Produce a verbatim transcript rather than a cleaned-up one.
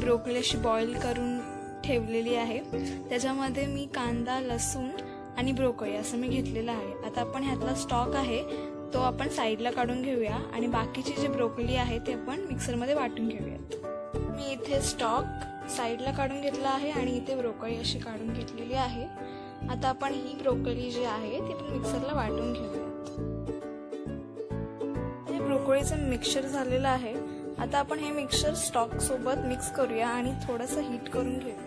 Broccoli अशी boil करून ठेवलेली आहे। त्याच्यामध्ये मी कांदा, लसूण आणि ब्रोकोली असं मी घेतलेलं आहे। आता आपण ह्यातला स्टॉक आहे तो आपण साईडला काढून घेऊया आणि बाकीची जी ब्रोकोली आहे ते आपण मिक्सरमध्ये वाटून घेऊयात। मी इथे स्टॉक साईडला काढून घेतला आहे आणि इथे ब्रोकोली अशी काढून घेतलेली आहे। आता आपण ही ब्रोकोली जी आहे ती पण मिक्सरला वाटून घेऊयात। हे ब्रोकोलीचं मिक्सचर झालेलं आहे। आता आपण हे मिक्सचर स्टॉक सोबत मिक्स करूया आणि थोडंसं हीट करून घेऊया।